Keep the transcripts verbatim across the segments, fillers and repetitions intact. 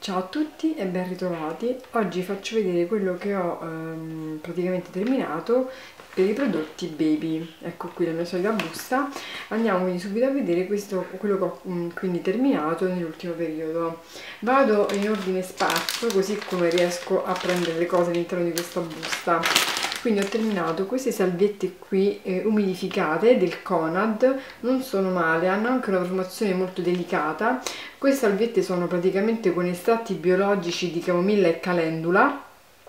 Ciao a tutti e ben ritrovati. Oggi faccio vedere quello che ho ehm, praticamente terminato per i prodotti baby. Ecco qui la mia solita busta. Andiamo quindi subito a vedere questo, quello che ho mm, quindi terminato nell'ultimo periodo. Vado in ordine sparso così come riesco a prendere le cose all'interno di questa busta. Quindi ho terminato queste salviette qui eh, umidificate del Conad, non sono male, hanno anche una profumazione molto delicata. Queste salviette sono praticamente con estratti biologici di camomilla e calendula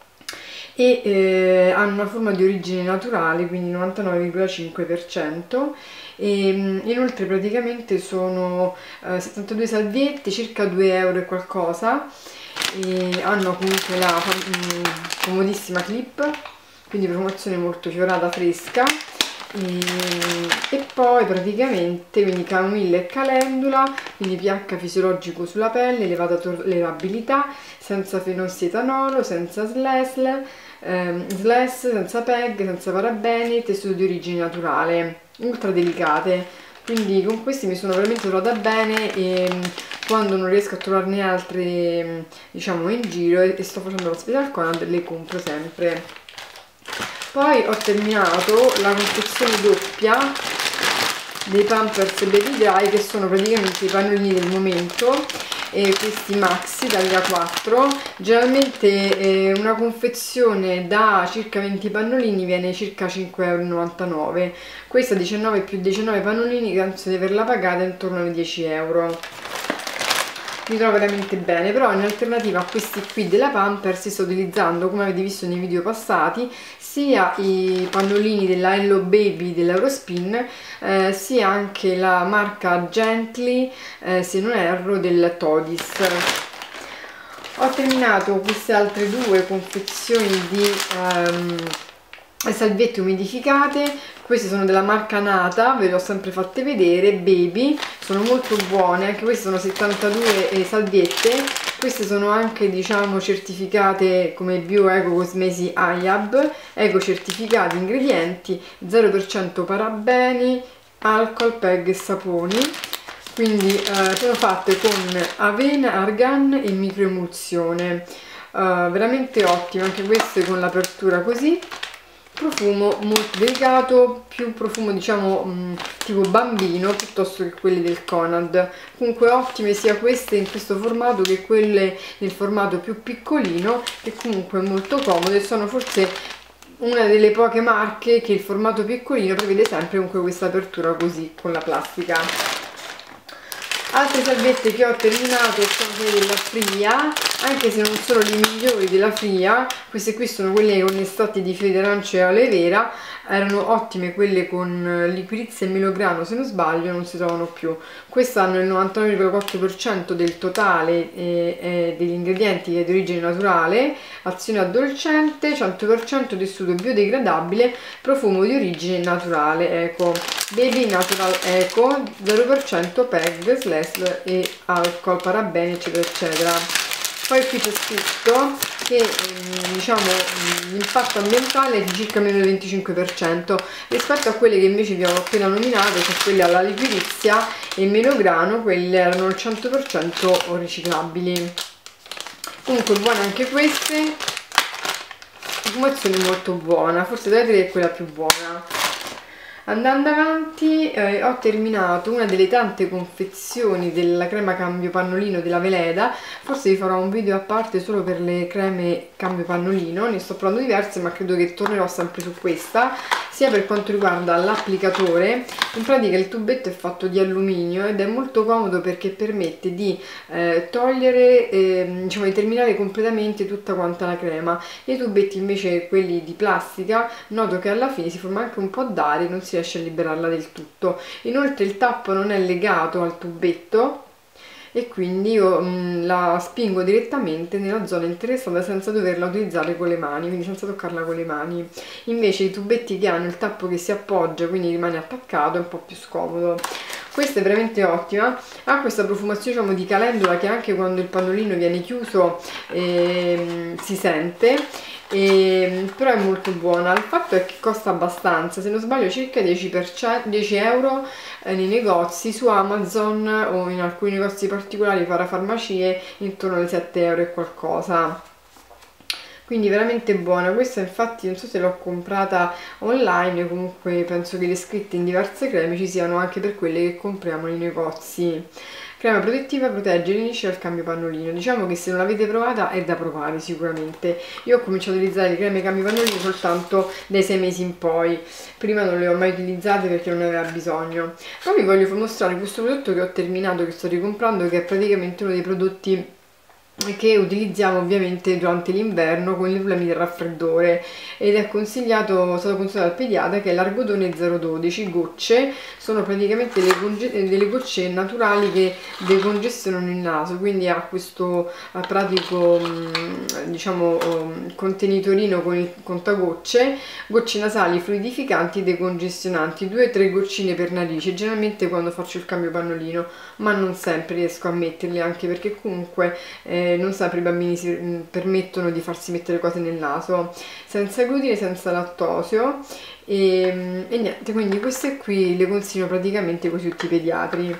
e eh, hanno una forma di origine naturale, quindi novantanove virgola cinque per cento. E, inoltre praticamente sono eh, settantadue salviette, circa due euro e qualcosa, e hanno comunque la mm, comodissima clip, quindi profumazione molto fiorata, fresca. E, e poi praticamente quindi camomilla e calendula, quindi pH fisiologico sulla pelle, elevata levabilità, senza fenossietanolo, senza SLES, ehm, SLES, senza P E G, senza parabeni, tessuto di origine naturale, ultra delicate. Quindi con questi mi sono veramente trovata bene e quando non riesco a trovarne altre, diciamo, in giro e sto facendo la spesa al Conad, le compro sempre. Poi ho terminato la confezione doppia dei Pampers Baby Dry, che sono praticamente i pannolini del momento, e questi maxi taglia quattro. Generalmente eh, una confezione da circa venti pannolini viene circa cinque e novantanove euro. Questa diciannove più diciannove pannolini penso di averla pagata intorno ai dieci euro. Mi trovo veramente bene, però in alternativa a questi qui della Pampers sto utilizzando, come avete visto nei video passati, sia i pannolini della Hello Baby dell'Eurospin, eh, sia anche la marca Gently, eh, se non erro, del Todis. Ho terminato queste altre due confezioni di um, salviette umidificate. Queste sono della marca Nata, ve le ho sempre fatte vedere, Baby, sono molto buone, anche queste sono settantadue eh, salviette. Queste sono anche, diciamo, certificate come Bio Eco Cosmesi I A B, eco certificati ingredienti, zero per cento parabeni, alcol, P E G e saponi. Quindi eh, sono fatte con avena, argan e microemulsione, uh, veramente ottime anche queste, con l'apertura così. Profumo molto delicato, più profumo, diciamo, mh, tipo bambino piuttosto che quelli del Conad. Comunque ottime sia queste in questo formato che quelle nel formato più piccolino, che comunque molto comode. Sono forse una delle poche marche che il formato piccolino prevede sempre comunque questa apertura così con la plastica. Altre salviette che ho terminato sono quelle della Fria, anche se non sono le migliori della Fria. Queste qui sono quelle con estratti di fiori d'arancia e aloe vera, erano ottime quelle con liquirizia e melograno, se non sbaglio, non si trovano più. Queste hanno il novantanove virgola quattro per cento del totale eh, eh, degli ingredienti, che è di origine naturale, azione addolcente, cento per cento tessuto biodegradabile, profumo di origine naturale, eco. Baby Natural Eco, zero per cento P E G, SLES e alcol, parabeni, eccetera eccetera. Poi qui c'è scritto che diciamo l'impatto ambientale è di circa meno del venticinque per cento rispetto a quelle che invece vi ho appena nominato, cioè quelle alla liquirizia e melograno, quelle erano il cento per cento riciclabili. Comunque buone anche queste, profumazione molto buona, forse della tre è quella più buona. Andando avanti, eh, ho terminato una delle tante confezioni della crema cambio pannolino della Veleda. Forse vi farò un video a parte solo per le creme cambio pannolino, ne sto provando diverse ma credo che tornerò sempre su questa, sia per quanto riguarda l'applicatore. In pratica il tubetto è fatto di alluminio ed è molto comodo perché permette di eh, togliere, eh, diciamo di terminare completamente tutta quanta la crema. I tubetti invece, quelli di plastica, noto che alla fine si forma anche un po' d'aria, non si riesce a liberarla del tutto. Inoltre il tappo non è legato al tubetto e quindi io mh, la spingo direttamente nella zona interessata senza doverla utilizzare con le mani, quindi senza toccarla con le mani. Invece i tubetti che hanno il tappo che si appoggia, quindi rimane attaccato, è un po' più scomodo. Questa è veramente ottima, ha questa profumazione diciamo di calendula che anche quando il pannolino viene chiuso eh, si sente, e, però è molto buona. Il fatto è che costa abbastanza, se non sbaglio circa dieci euro eh, nei negozi, su Amazon o in alcuni negozi particolari, parafarmacie, intorno ai sette euro e qualcosa. Quindi veramente buona. Questa infatti non so se l'ho comprata online, comunque penso che le scritte in diverse creme ci siano anche per quelle che compriamo nei negozi. Crema protettiva, protegge e lenisce dal cambio pannolino. Diciamo che se non l'avete provata è da provare sicuramente. Io ho cominciato a utilizzare le creme cambio pannolino soltanto dai sei mesi in poi, prima non le ho mai utilizzate perché non ne aveva bisogno. Poi vi voglio mostrare questo prodotto che ho terminato, che sto ricomprando, che è praticamente uno dei prodotti che utilizziamo ovviamente durante l'inverno con i problemi del raffreddore, ed è consigliato, è stato consigliato dal pediatra, che è l'Argodone zero dodici gocce. Sono praticamente delle, delle gocce naturali che decongestionano il naso, quindi ha questo uh, pratico um, diciamo um, contenitorino con il contagocce, gocce nasali fluidificanti e decongestionanti, due o tre goccine per narice, generalmente quando faccio il cambio pannolino, ma non sempre riesco a metterli, anche perché comunque eh, non sempre i bambini si permettono di farsi mettere cose nel naso. Senza glutine, senza lattosio, e, e niente, quindi queste qui le consiglio praticamente così tutti i pediatri.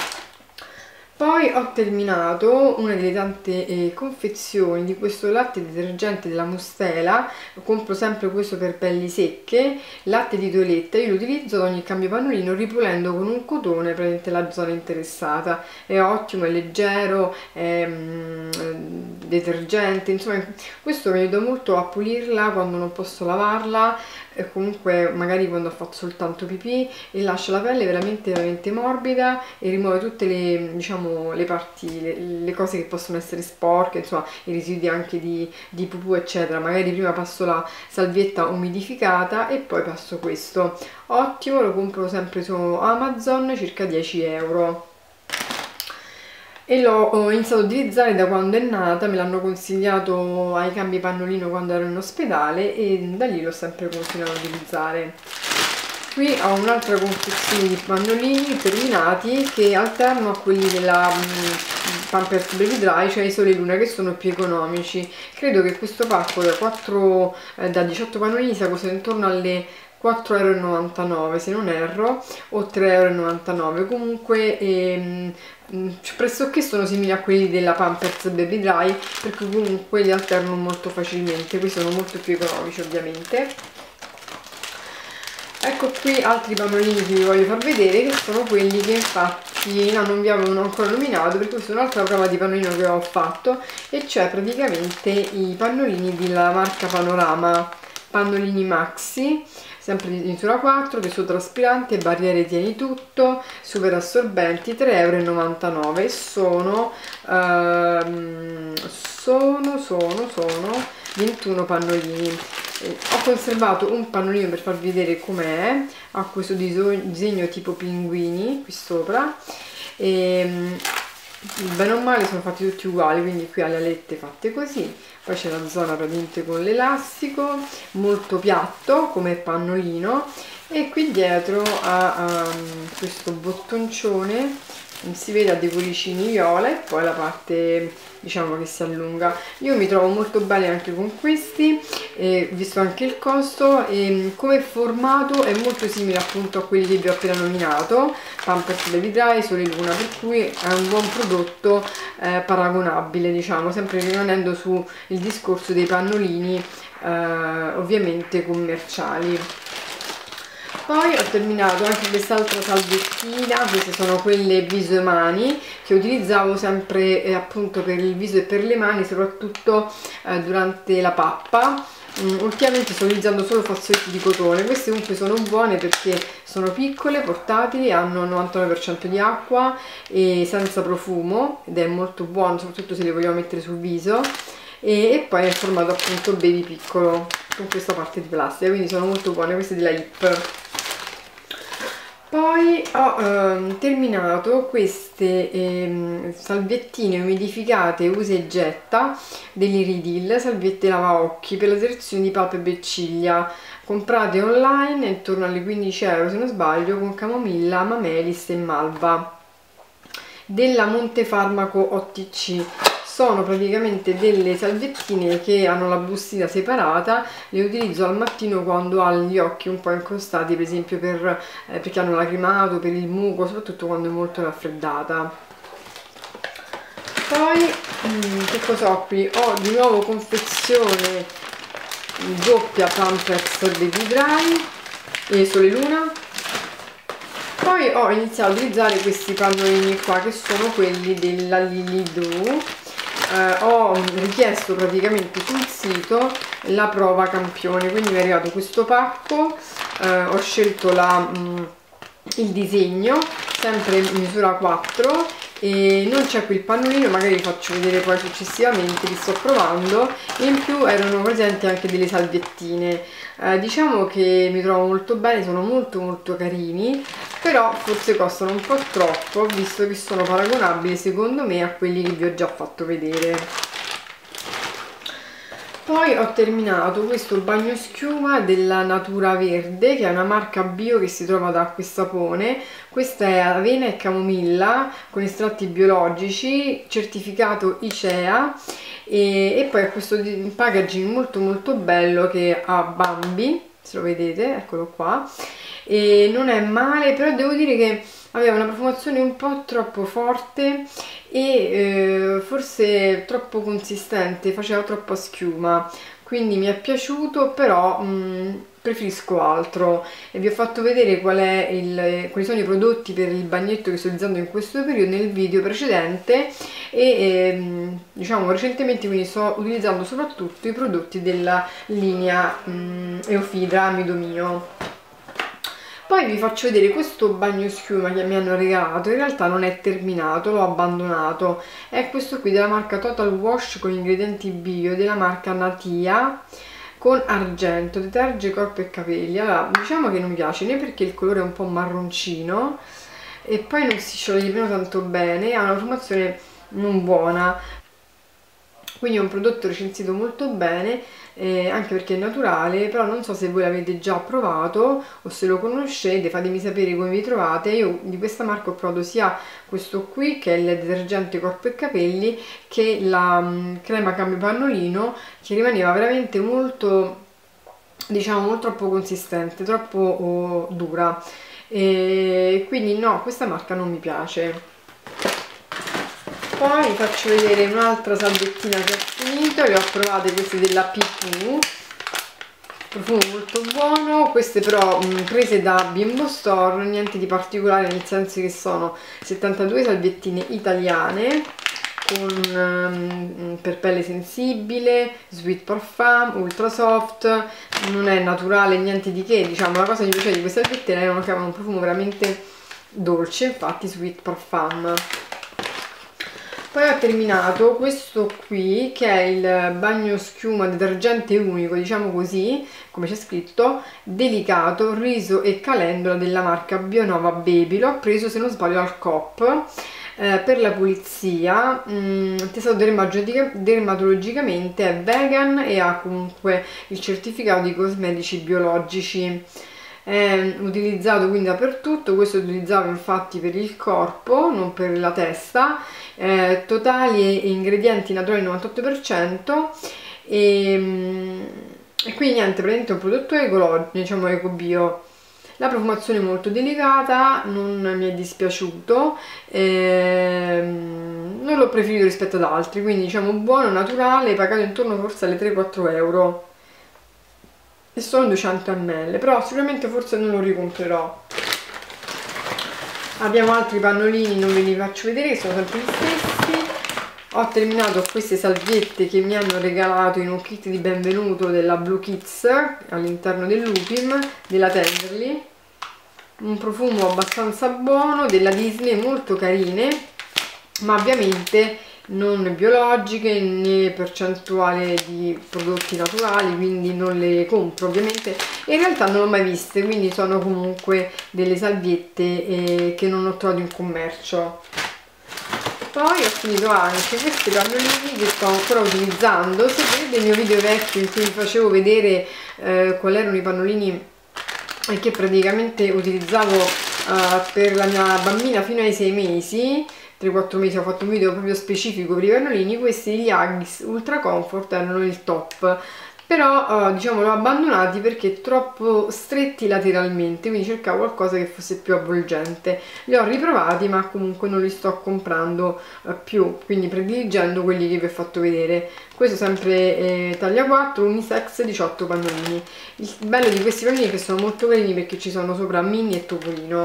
Poi ho terminato una delle tante eh, confezioni di questo latte detergente della Mustela. Compro sempre questo per pelli secche, latte di toiletta. Io lo utilizzo ad ogni cambio pannolino ripulendo con un cotone praticamente la zona interessata. È ottimo, è leggero, è mm, detergente, insomma questo mi aiuta molto a pulirla quando non posso lavarla, e comunque magari quando ho fatto soltanto pipì, e lascia la pelle veramente veramente morbida e rimuove tutte le, diciamo, le parti, le, le cose che possono essere sporche, insomma i residui anche di, di pupù eccetera. Magari prima passo la salvietta umidificata e poi passo questo. Ottimo, lo compro sempre su Amazon, circa dieci euro. E l'ho iniziato a utilizzare da quando è nata, me l'hanno consigliato ai cambi pannolino quando ero in ospedale e da lì l'ho sempre continuato a utilizzare. Qui ho un'altra confezione di pannolini terminati che alterno a quelli della um, Pampers Baby Dry, cioè i Sole Luna, che sono più economici. Credo che questo pacco da, quattro, eh, da diciotto pannolini sia costato intorno alle quattro e novantanove euro se non erro, o tre e novantanove euro. Comunque ehm, pressoché sono simili a quelli della Pampers Baby Dry, perché comunque li alterno molto facilmente. Questi sono molto più economici ovviamente. Ecco qui altri pannolini che vi voglio far vedere, che sono quelli che infatti no, non vi avevo ancora nominato, perché questa è un'altra prova di pannolino che ho fatto, e cioè praticamente i pannolini della marca Panorama, pannolini maxi, sempre di misura quattro, tessuto traspirante, barriere tieni tutto, super assorbenti, tre e novantanove euro. Sono, ehm, sono, sono, sono ventuno pannolini. Eh, ho conservato un pannolino per farvi vedere com'è, ha questo disegno tipo pinguini qui sopra, e bene o male sono fatti tutti uguali, quindi qui ha le alette fatte così, poi c'è la zona praticamente con l'elastico, molto piatto come pannolino, e qui dietro ha um, questo bottoncione, si vede, ha dei cuoricini viola e poi la parte diciamo che si allunga. Io mi trovo molto bene anche con questi, eh, visto anche il costo, e come formato è molto simile appunto a quelli che vi ho appena nominato, Pampers Baby Dry, Sole Luna, per cui è un buon prodotto eh, paragonabile, diciamo, sempre rimanendo sul discorso dei pannolini eh, ovviamente commerciali. Poi ho terminato anche quest'altra salviettina, queste sono quelle viso e mani, che utilizzavo sempre eh, appunto per il viso e per le mani, soprattutto eh, durante la pappa. Mm, ultimamente sto utilizzando solo fazzoletti di cotone. Queste comunque sono buone perché sono piccole, portatili, hanno il novantanove per cento di acqua e senza profumo, ed è molto buono, soprattutto se le vogliamo mettere sul viso. E, e poi è il formato appunto baby piccolo, con questa parte di plastica, quindi sono molto buone queste della Hip. Poi ho ehm, terminato queste ehm, salviettine umidificate usa e getta dell'Iridil, salviette lavaocchi per la detersione di palpebre e ciglia, comprate online intorno alle quindici euro se non sbaglio, con camomilla, amamelis e malva, della Montefarmaco O T C. Sono praticamente delle salviettine che hanno la bustina separata, le utilizzo al mattino quando ho gli occhi un po' incrostati, per esempio per, eh, perché hanno lacrimato, per il muco, soprattutto quando è molto raffreddata. Poi mm, che cosa ho qui? Ho di nuovo confezione doppia Pampers Baby Dry e Sole Luna. Poi ho iniziato a utilizzare questi pannolini qua, che sono quelli della Lily Do. Eh, ho richiesto praticamente sul sito la prova campione, quindi mi è arrivato questo pacco, eh, ho scelto la, mh, il disegno, sempre in misura quattro, e non c'è qui il pannolino, magari vi faccio vedere poi successivamente, li sto provando, e in più erano presenti anche delle salviettine. Eh, diciamo che mi trovo molto bene, sono molto molto carini, però forse costano un po' troppo, visto che sono paragonabili secondo me a quelli che vi ho già fatto vedere. Poi ho terminato questo bagno schiuma della Natura Verde, che è una marca bio che si trova da Acquistapone. Questa è avena e camomilla con estratti biologici, certificato I C E A, e, e poi ha questo packaging molto molto bello che ha Bambi, se lo vedete, eccolo qua, e non è male, però devo dire che aveva una profumazione un po' troppo forte e eh, forse troppo consistente, faceva troppa schiuma, quindi mi è piaciuto, però mh, preferisco altro, e vi ho fatto vedere qual è il, quali sono i prodotti per il bagnetto che sto utilizzando in questo periodo nel video precedente, e ehm, diciamo recentemente quindi sto utilizzando soprattutto i prodotti della linea mh, Eufidra Amido Mio. Poi vi faccio vedere questo bagno schiuma che mi hanno regalato, in realtà non è terminato, l'ho abbandonato, è questo qui della marca Total Wash con ingredienti bio, della marca Natia, con argento, deterge corpo e capelli. Allora, diciamo che non mi piace né perché il colore è un po' marroncino e poi non si scioglie nemmeno tanto bene, ha una profumazione non buona, quindi è un prodotto recensito molto bene, eh, anche perché è naturale, però non so se voi l'avete già provato o se lo conoscete, fatemi sapere come vi trovate. Io di questa marca ho provato sia questo qui, che è il detergente corpo e capelli, che la um, crema cambio pannolino, che rimaneva veramente molto, diciamo, molto troppo consistente, troppo oh, dura, e quindi no, questa marca non mi piace. Poi vi faccio vedere un'altra salviettina che ho finito, le ho provate queste della P due, profumo molto buono, queste però mh, prese da Bimbo Store, niente di particolare, nel senso che sono settantadue salviettine italiane con, um, per pelle sensibile, sweet parfum, ultra soft, non è naturale, niente di che, diciamo. La cosa che mi piace di queste salviettine è che avevano un profumo veramente dolce, infatti sweet parfum. Poi ho terminato questo qui, che è il bagno schiuma detergente unico, diciamo così, come c'è scritto, delicato, riso e calendola, della marca Bionova Baby. L'ho preso, se non sbaglio, al Coop, eh, per la pulizia, mm, testato dermatologicamente, è vegan e ha comunque il certificato di cosmetici biologici. È utilizzato quindi dappertutto. Questo utilizzavo infatti per il corpo, non per la testa. Eh, totali e ingredienti naturali novantotto per cento, e, e quindi niente, praticamente è un prodotto ecologico, diciamo eco bio. La profumazione è molto delicata, non mi è dispiaciuto, ehm, non l'ho preferito rispetto ad altri, quindi diciamo buono, naturale, pagato intorno forse alle tre quattro euro. E sono duecento millilitri, però sicuramente forse non lo ricomprerò. Abbiamo altri pannolini, non ve li faccio vedere, che sono sempre gli stessi. Ho terminato queste salviette che mi hanno regalato in un kit di benvenuto della Blue Kids all'interno dell'Upim, della Tenderly. Un profumo abbastanza buono, della Disney, molto carine, ma ovviamente non biologiche né percentuale di prodotti naturali, quindi non le compro ovviamente, e in realtà non le ho mai viste, quindi sono comunque delle salviette eh, che non ho trovato in commercio. Poi ho finito anche questi pannolini che sto ancora utilizzando. Se vedete il mio video vecchio in cui vi facevo vedere eh, quali erano i pannolini che praticamente utilizzavo uh, per la mia bambina fino ai sei mesi, tre quattro mesi, ho fatto un video proprio specifico per i pannolini, questi gli Huggies Ultra Comfort erano il top. Però uh, diciamo l'ho abbandonati perché troppo stretti lateralmente, quindi cercavo qualcosa che fosse più avvolgente. Li ho riprovati ma comunque non li sto comprando uh, più, quindi prediligendo quelli che vi ho fatto vedere. Questo sempre eh, taglia quattro, unisex, diciotto pannolini. Il bello di questi pannolini è che sono molto carini perché ci sono sopra mini e topolino.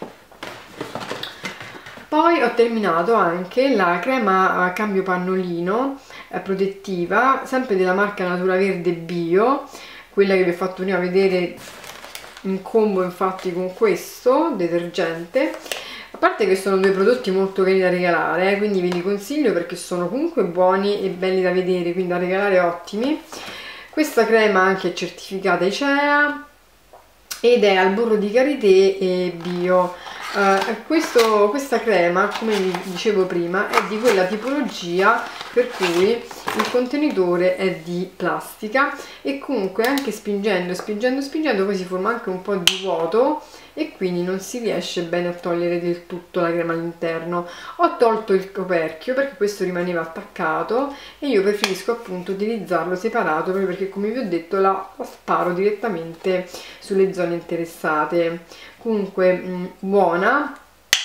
Poi ho terminato anche la crema cambio pannolino eh, protettiva, sempre della marca Natura Verde Bio, quella che vi ho fatto prima vedere in combo infatti con questo detergente. A parte che sono due prodotti molto carini da regalare, eh, quindi ve li consiglio perché sono comunque buoni e belli da vedere, quindi da regalare ottimi. Questa crema anche è certificata I C E A ed è al burro di karité e bio. Uh, questo, questa crema, come vi dicevo prima, è di quella tipologia per cui il contenitore è di plastica e comunque anche spingendo, spingendo, spingendo poi si forma anche un po' di vuoto e quindi non si riesce bene a togliere del tutto la crema all'interno. Ho tolto il coperchio perché questo rimaneva attaccato e io preferisco appunto utilizzarlo separato proprio perché, come vi ho detto, la, la sparo direttamente sulle zone interessate. Comunque mh, buona,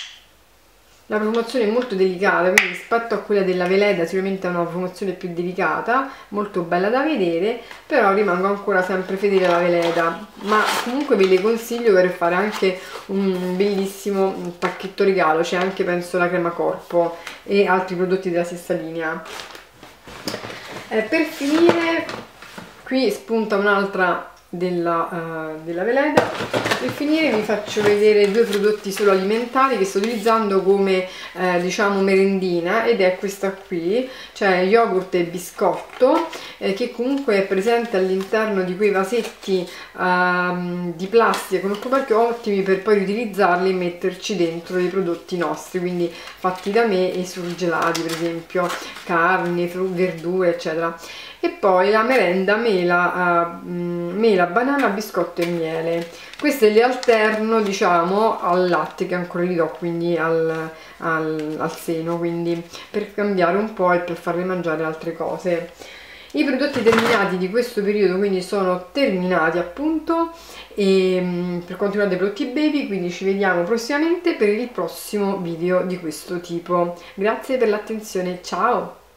la profumazione è molto delicata, quindi rispetto a quella della Veleda sicuramente è una profumazione più delicata, molto bella da vedere, però rimango ancora sempre fedele alla Veleda, ma comunque ve le consiglio per fare anche un bellissimo pacchetto regalo. C'è anche penso la crema corpo e altri prodotti della stessa linea. Eh, per finire qui spunta un'altra della, uh, della Veleda. Per finire vi faccio vedere due prodotti solo alimentari che sto utilizzando come eh, diciamo merendina, ed è questa qui, cioè yogurt e biscotto, eh, che comunque è presente all'interno di quei vasetti uh, di plastica con il coperchio, ottimi per poi riutilizzarli e metterci dentro dei prodotti nostri, quindi fatti da me e surgelati, per esempio carne, verdure eccetera. E poi la merenda mela, uh, mela, banana, biscotto e miele. Queste le alterno diciamo al latte che ancora li do, quindi al, al, al seno, quindi per cambiare un po' e per farle mangiare altre cose. I prodotti terminati di questo periodo quindi sono terminati appunto, e per quanto riguarda i prodotti baby, quindi ci vediamo prossimamente per il prossimo video di questo tipo. Grazie per l'attenzione, ciao!